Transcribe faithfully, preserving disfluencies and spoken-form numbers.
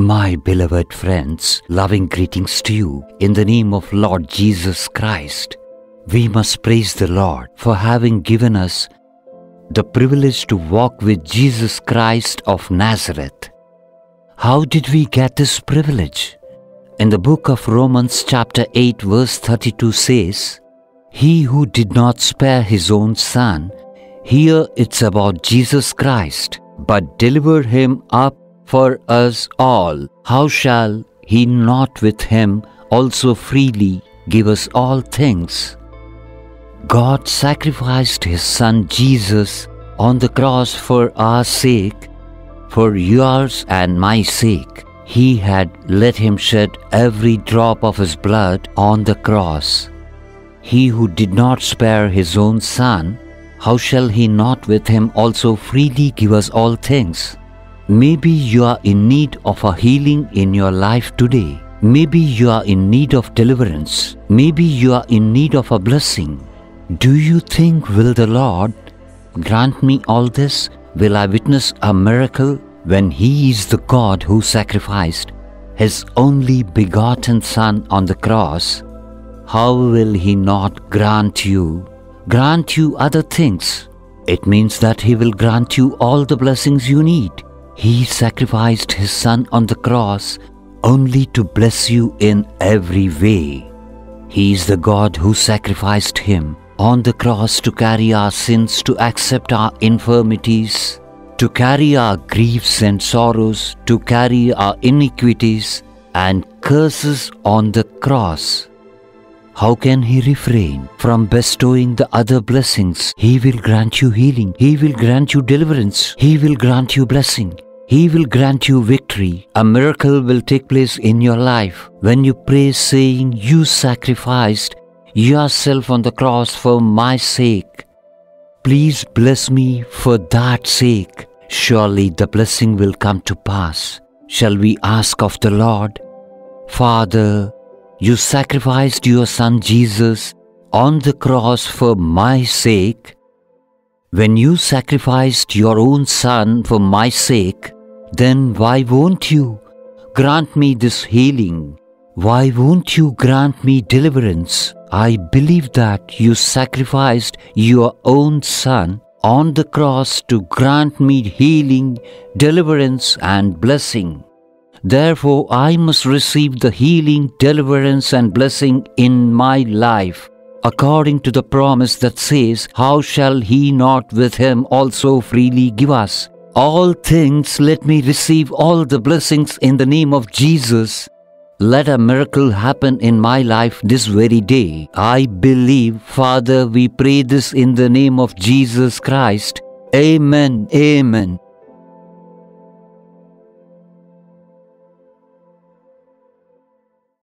My beloved friends, loving greetings to you in the name of Lord Jesus Christ. We must praise the Lord for having given us the privilege to walk with Jesus Christ of Nazareth. How did we get this privilege? In the book of Romans chapter eight verse thirty-two says, "He who did not spare his own son," here it's about Jesus Christ, "but delivered him up for us all, how shall he not with him also freely give us all things?" God sacrificed his son Jesus on the cross for our sake, for yours and my sake. He had let him shed every drop of his blood on the cross. He who did not spare his own son, how shall he not with him also freely give us all things? Maybe you are in need of a healing in your life today. Maybe you are in need of deliverance. Maybe you are in need of a blessing. Do you think, will the Lord grant me all this? Will I witness a miracle when He is the God who sacrificed His only begotten Son on the cross? How will He not grant you, grant you other things? It means that He will grant you all the blessings you need. He sacrificed His Son on the cross only to bless you in every way. He is the God who sacrificed Him on the cross to carry our sins, to accept our infirmities, to carry our griefs and sorrows, to carry our iniquities and curses on the cross. How can He refrain from bestowing the other blessings? He will grant you healing. He will grant you deliverance. He will grant you blessing. He will grant you victory. A miracle will take place in your life when you pray saying, "You sacrificed yourself on the cross for my sake. Please bless me for that sake." Surely the blessing will come to pass. Shall we ask of the Lord? "Father, you sacrificed your Son Jesus on the cross for my sake. When you sacrificed your own Son for my sake, then why won't you grant me this healing? Why won't you grant me deliverance? I believe that you sacrificed your own Son on the cross to grant me healing, deliverance and blessing. Therefore, I must receive the healing, deliverance and blessing in my life, according to the promise that says, "How shall He not with Him also freely give us all things?" Let me receive all the blessings in the name of Jesus. Let a miracle happen in my life this very day. I believe, Father, we pray this in the name of Jesus Christ. Amen. Amen.